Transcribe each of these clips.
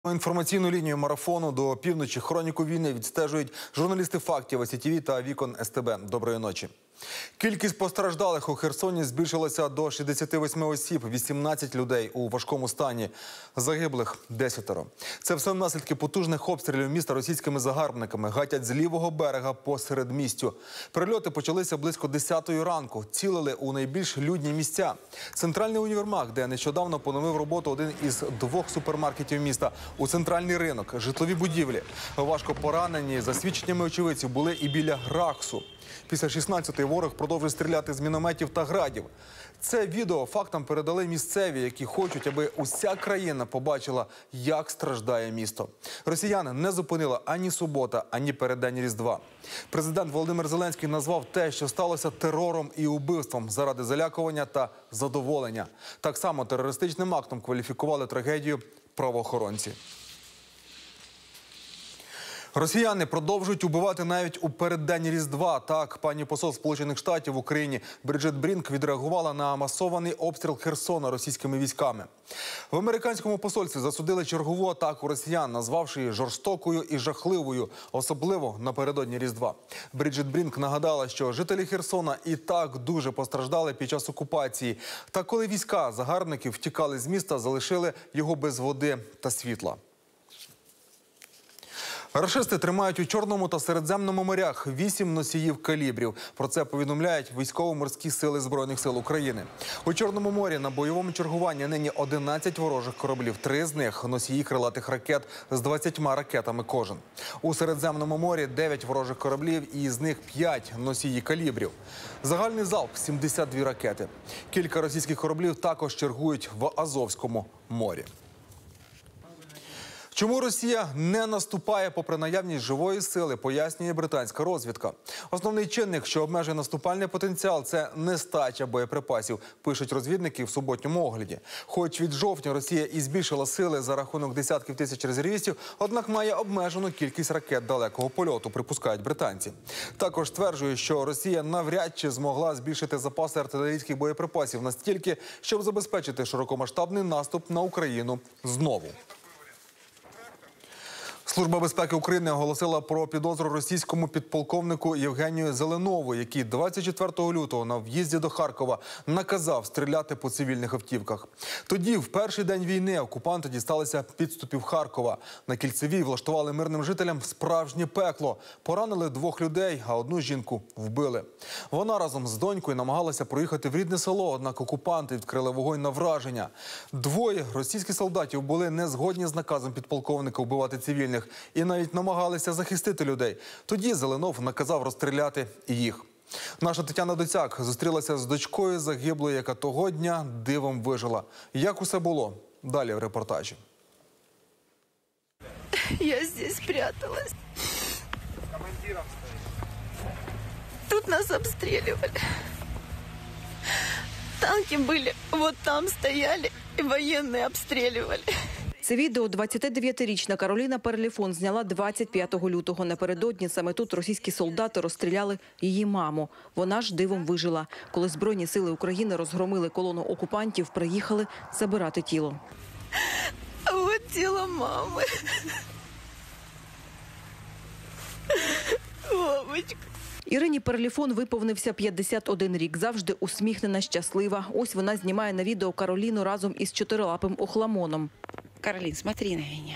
Інформаційну лінію марафону до півночі хроніку війни відстежують журналісти фактів СІТВ та Вікон СТБ. Доброї ночі. Кількість постраждалих у Херсоні збільшилася до 68 осіб, 18 людей у важкому стані. Загиблих – 10. Це все наслідки потужних обстрілів міста російськими загарбниками. Гатять з лівого берега по середмістю. Прильоти почалися близько 10-ї ранку. Цілили у найбільш людні місця. Центральний універмаг, де нещодавно поновив роботу один із 2 супермаркетів міста. У центральний ринок, житлові будівлі. Важко поранені, за свідченнями очевидців, були і біля Раксу. Після 16-ї ворог продовжує стріляти з мінометів та градів. Це відео фактам передали місцеві, які хочуть, аби уся країна побачила, як страждає місто. Росіяни не зупинила ані субота, ані переддень Різдва. Президент Володимир Зеленський назвав те, що сталося, терором і убивством заради залякування та задоволення. Так само терористичним актом кваліфікували трагедію правоохоронці. Росіяни продовжують убивати навіть у переддень Різдва. Так, пані посол Сполучених Штатів в Україні Бріджит Брінк відреагувала на масований обстріл Херсона російськими військами. В американському посольстві засудили чергову атаку росіян, назвавши її жорстокою і жахливою, особливо напередодні Різдва. Бріджит Брінк нагадала, що жителі Херсона і так дуже постраждали під час окупації. Та коли війська загарбників втікали з міста, залишили його без води та світла. Рашисти тримають у Чорному та Середземному морях 8 носіїв калібрів. Про це повідомляють військово-морські сили Збройних сил України. У Чорному морі на бойовому чергуванні нині 11 ворожих кораблів. 3 з них – носії крилатих ракет з 20 ракетами кожен. У Середземному морі 9 ворожих кораблів, і з них 5 – носії калібрів. Загальний залп – 72 ракети. Кілька російських кораблів також чергують в Азовському морі. Чому Росія не наступає попри наявність живої сили, пояснює британська розвідка. Основний чинник, що обмежує наступальний потенціал – це нестача боєприпасів, пишуть розвідники в суботньому огляді. Хоч від жовтня Росія і збільшила сили за рахунок десятків тисяч резервістів, однак має обмежену кількість ракет далекого польоту, припускають британці. Також стверджують, що Росія навряд чи змогла збільшити запаси артилерійських боєприпасів настільки, щоб забезпечити широкомасштабний наступ на Україну знову. Служба безпеки України оголосила про підозру російському підполковнику Євгенію Зеленову, який 24 лютого на в'їзді до Харкова наказав стріляти по цивільних автівках. Тоді, в перший день війни, окупанти дісталися підступів Харкова. На Кільцевій влаштували мирним жителям справжнє пекло. Поранили 2 людей, а 1 жінку вбили. Вона разом з донькою намагалася проїхати в рідне село, однак окупанти відкрили вогонь на враження. 2 російських солдатів були не згодні з наказом підполковника вбивати цивільних і навіть намагалися захистити людей. Тоді Зеленов наказав розстріляти і їх. Наша Тетяна Доцяк зустрілася з дочкою загиблої, яка того дня дивом вижила. Як усе було? Далі в репортажі. Я здесь спряталась. Тут нас обстреливали. Танки были, вот там стояли, и военные обстреливали. Це відео 29-річна Кароліна Перліфон зняла 25 лютого. Напередодні саме тут російські солдати розстріляли її маму. Вона ж дивом вижила. Коли Збройні сили України розгромили колону окупантів, приїхали забирати тіло. А от тіло мами. Мамочка. Ірині Перліфон виповнився 51 рік. Завжди усміхнена, щаслива. Ось вона знімає на відео Кароліну разом із чотирилапим охламоном. Каролин, смотри на меня.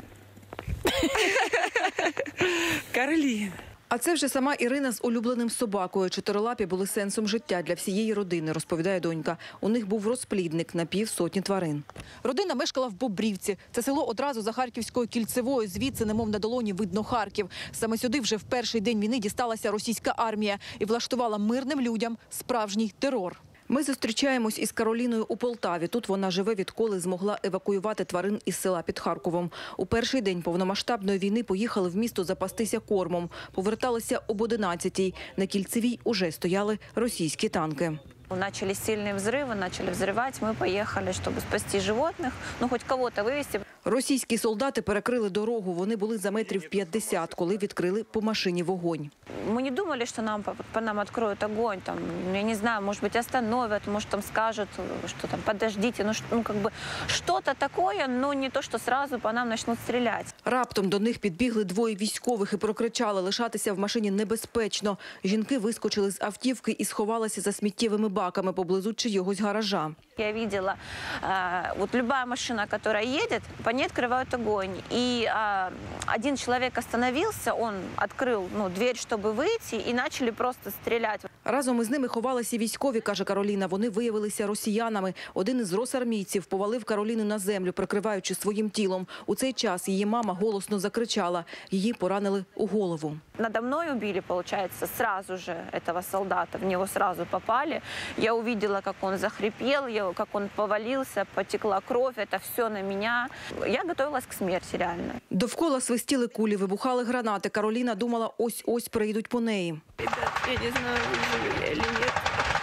Каролин. А це вже сама Ірина з улюбленим собакою. Чотирилапі були сенсом життя для всієї родини, розповідає донька. У них був розплідник на 50 тварин. Родина мешкала в Бобрівці. Це село одразу за Харківською Кільцевою. Звідси, немов на долоні, видно Харків. Саме сюди вже в перший день війни дісталася російська армія і влаштувала мирним людям справжній терор. Ми зустрічаємось із Кароліною у Полтаві. Тут вона живе, відколи змогла евакуювати тварин із села під Харковом. У перший день повномасштабної війни поїхали в місто запастися кормом. Поверталися об 11-й. На Кільцевій уже стояли російські танки. Начались сильные взрывы, начали взрывать. Мы поехали, чтобы спасти животных, ну хоть кого-то вывести. Російські солдати перекрили дорогу. Вони були за метрів 50, коли відкрили по машині вогонь. Мы не думали, что по нам откроют огонь. Там, я не знаю, может быть, остановят, может, там скажут, что там подождите. Как бы что-то такое, но не то, что сразу по нам начнут стрелять. Раптом до них підбігли двоє військових і прокричали: лишатися в машині небезпечно. Жінки вискочили з автівки і сховалися за сміттєвими баками поблизу чийогось гаража. Я видела, вот любая машина, которая едет, по ней открывают огонь. И один человек остановился, он открыл дверь, чтобы выйти, и начали просто стрелять. Разом із ними ховалися військові, каже Кароліна. Вони виявилися росіянами. Один із росармійців повалив Кароліну на землю, прикриваючи своїм тілом. У цей час її мама голосно закричала. Її поранили у голову. Надо мной убили, получается, сразу же этого солдата. В него сразу попали. Я увидела, как он захрипел, как он повалился, потекла кровь. Это все на меня. Я готовилась к смерти, реально. Довкола свистіли кулі, вибухали гранати. Кароліна думала, ось-ось прийдуть по неї. Ребят, я не знаю, выживу я или нет.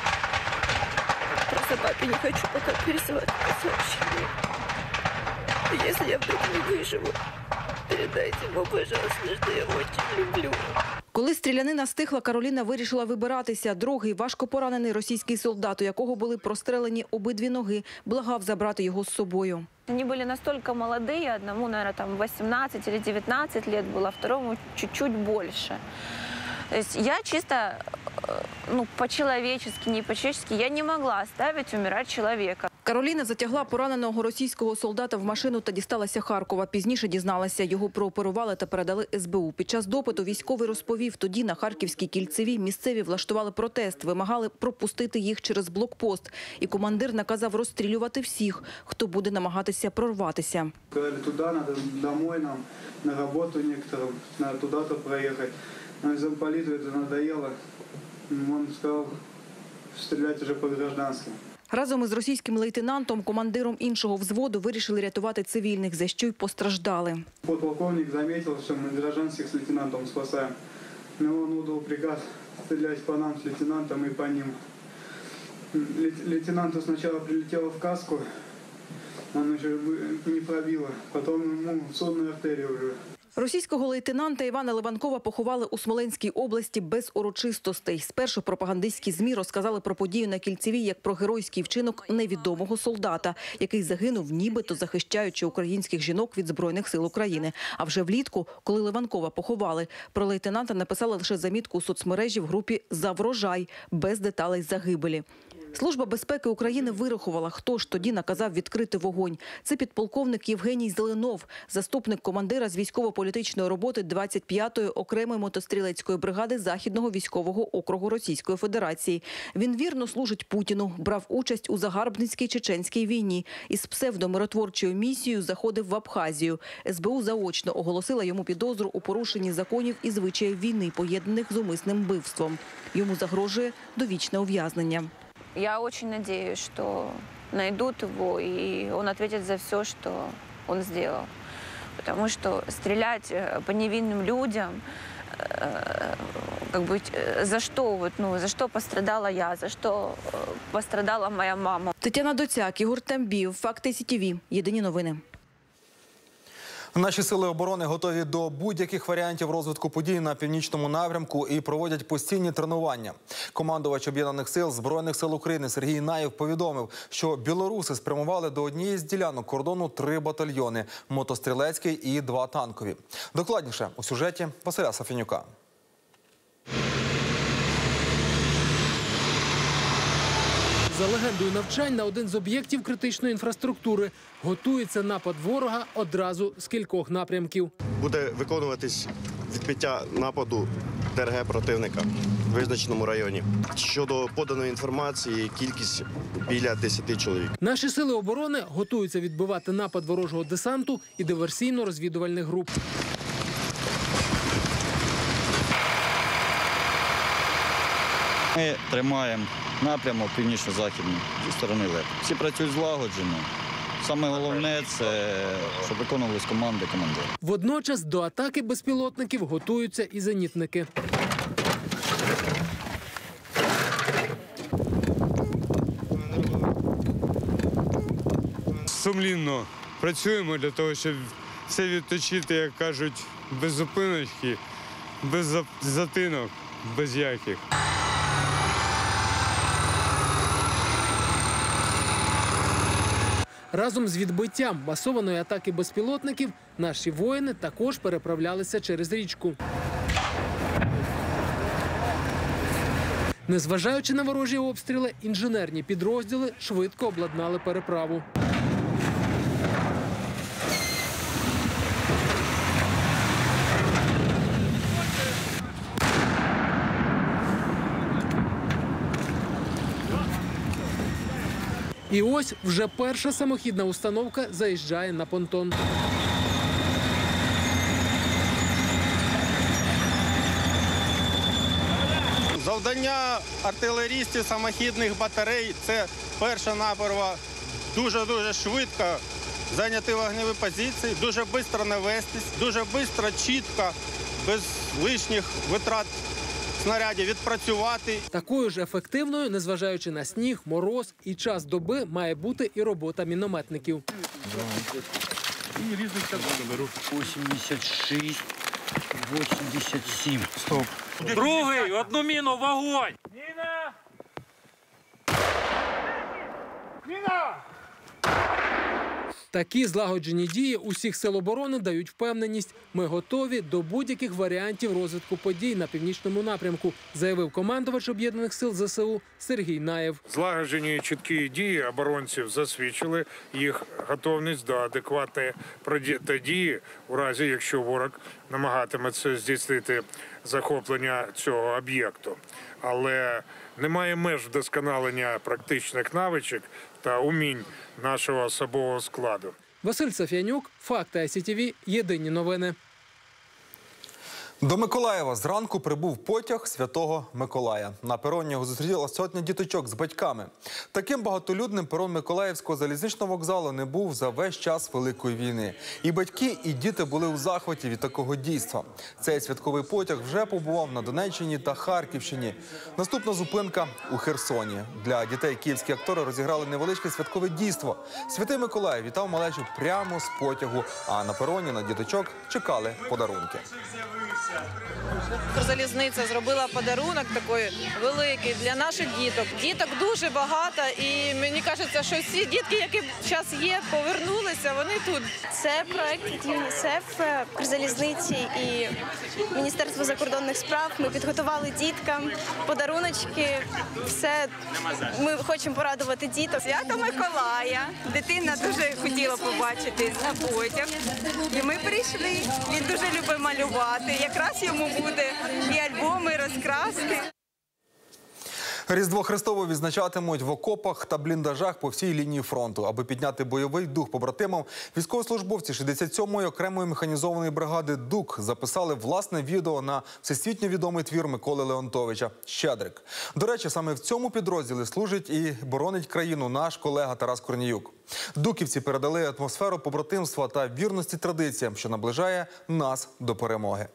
Просто папе не хочу пока пересылать это сообщение. Если я вдруг не выживу, передайте ему, пожалуйста, что я очень люблю. Коли стрілянина стихла, Кароліна вирішила вибиратися. Другий, важко поранений російський солдат, у якого були прострелені обидві ноги, благав забрати його з собою. Они были настолько молодые, одному, наверное, там 18 или 19 лет было, второму чуть-чуть больше. То есть я чисто, по-человечески, не по-человечески, я не могла оставить умирать человека. Кароліна затягла пораненого російського солдата в машину та дісталася Харкова. Пізніше дізналася, його прооперували та передали СБУ. Під час допиту військовий розповів, тоді на Харківській Кільцевій місцеві влаштували протест, вимагали пропустити їх через блокпост. І командир наказав розстрілювати всіх, хто буде намагатися прорватися. Сказали, туди, треба домой нам, на роботу некоторым, треба туди-то проїхати. Но замполиту це надоело. Він сказав, стріляти вже по гражданським. Разом із російським лейтенантом, командиром іншого взводу, вирішили рятувати цивільних, за що й постраждали. Подполковник заметил, что мы гражданских с лейтенантом спасаем. Но он отдал приказ стрелять по нам с лейтенантом и по ним. Лейтенанту сначала прилетело в каску, он еще не пробило, потом ему в сонную артерию уже. Російського лейтенанта Івана Леванкова поховали у Смоленській області без урочистостей. Спершу пропагандистські ЗМІ розказали про подію на Кільцевій як про геройський вчинок невідомого солдата, який загинув нібито захищаючи українських жінок від Збройних сил України. А вже влітку, коли Леванкова поховали, про лейтенанта написали лише замітку у соцмережі в групі «За врожай», без деталей загибелі. Служба безпеки України вирахувала, хто ж тоді наказав відкрити вогонь. Це підполковник Євгеній Зеленов, заступник командира з військово-політичної роботи 25-ї окремої мотострілецької бригади Західного військового округу Російської Федерації. Він вірно служить Путіну, брав участь у загарбницькій чеченській війні. Із псевдомиротворчою місією заходив в Абхазію. СБУ заочно оголосила йому підозру у порушенні законів і звичаїв війни, поєднаних з умисним вбивством. Йому загрожує довічне ув'язнення. Я очень надеюсь, что найдут его, и он ответит за все, что он сделал. Потому что стрелять по невинным людям, за что, за что пострадала я, за что пострадала моя мама. Тетяна Доцяк, Ігор Тамбів, Факти СІТВ. Єдині новини. Наші сили оборони готові до будь-яких варіантів розвитку подій на північному напрямку і проводять постійні тренування. Командувач Об'єднаних сил Збройних сил України Сергій Наєв повідомив, що білоруси спрямували до однієї з ділянок кордону 3 батальйони – мотострілецький і 2 танкові. Докладніше у сюжеті Василя Сафінюка. За легендою навчань на один з об'єктів критичної інфраструктури готується напад ворога одразу з кількох напрямків. Буде виконуватись відбиття нападу ДРГ противника в визначеному районі. Щодо поданої інформації, кількість біля 10 чоловік. Наші сили оборони готуються відбивати напад ворожого десанту і диверсійно-розвідувальних груп. Ми тримаємо напрямок північно-західний зі сторони ЛЕП. Всі працюють злагоджено. Саме головне – це щоб виконувались команди командира. Водночас до атаки безпілотників готуються і зенітники. Сумлінно працюємо для того, щоб все відточити, як кажуть, без зупиночки, без затинок, без яких. Разом з відбиттям масованої атаки безпілотників наші воїни також переправлялися через річку. Незважаючи на ворожі обстріли, інженерні підрозділи швидко обладнали переправу. І ось вже перша самохідна установка заїжджає на понтон. Завдання артилерістів самохідних батарей – це перша-наперва дуже-дуже швидко зайняти вогневі позиції, дуже швидко навестись, дуже швидко, чітко, без лишніх витрат снарядів відпрацювати. Такою ж ефективною, незважаючи на сніг, мороз і час доби, має бути і робота мінометників. І різних частин беру. 86, 87. Стоп. Другий, одну міну, вогонь! Міна! Міна! Такі злагоджені дії усіх сил оборони дають впевненість. Ми готові до будь-яких варіантів розвитку подій на північному напрямку, заявив командувач Об'єднаних сил ЗСУ Сергій Наєв. Злагоджені і чіткі дії оборонців засвідчили їх готовність до адекватної протидії у разі, якщо ворог намагатиметься здійснити захоплення цього об'єкту. Але немає меж вдосконалення практичних навичок та умінь нашого особового складу. Василь Саф'янюк, Факти ICTV, єдині новини. До Миколаєва зранку прибув потяг Святого Миколая. На пероні його зустріла сотня діточок з батьками. Таким багатолюдним перон Миколаївського залізничного вокзалу не був за весь час Великої війни. І батьки, і діти були у захваті від такого дійства. Цей святковий потяг вже побував на Донеччині та Харківщині. Наступна зупинка у Херсоні. Для дітей київські актори розіграли невеличке святкове дійство. Святий Миколай вітав малечу прямо з потягу, а на пероні на діточок чекали подарунки. Укрзалізниця зробила подарунок такий великий для наших діток. Діток дуже багато, і мені кажеться, що всі дітки, які зараз є, повернулися, вони тут. Це проект від ЮНІСЕФ, Укрзалізниці і Міністерства закордонних справ. Ми підготували діткам подаруночки. Все, ми хочемо порадувати діток. Свято Миколая. Дитина дуже хотіла побачити на потяг. І ми прийшли. Він дуже любить малювати. Якраз йому буде і альбоми, і розкраски. Різдво Христово відзначатимуть в окопах та бліндажах по всій лінії фронту. Аби підняти бойовий дух побратимам, військовослужбовці 67-ї окремої механізованої бригади «ДУК» записали власне відео на всесвітньо відомий твір Миколи Леонтовича «Щедрик». До речі, саме в цьому підрозділі служить і боронить країну наш колега Тарас Корніюк. Дуківці передали атмосферу побратимства та вірності традиціям, що наближає нас до перемоги.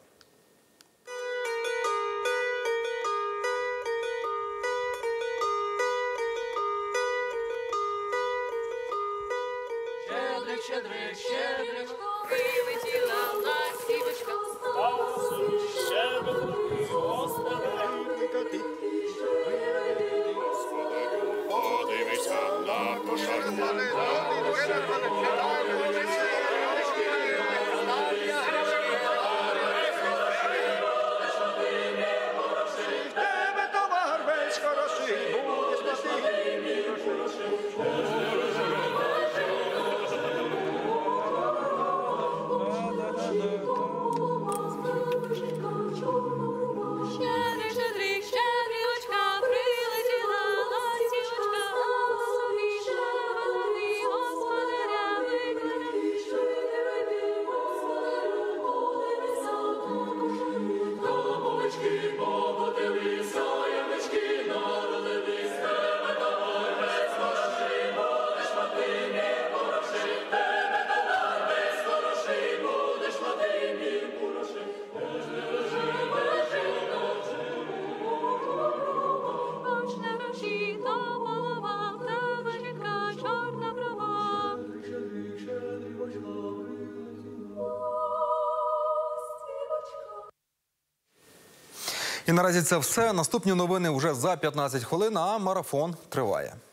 Щедрик, щедрик, вилетіла ластівочка. Щедрик, подивися на кошарку. І наразі це все. Наступні новини вже за 15 хвилин, а марафон триває.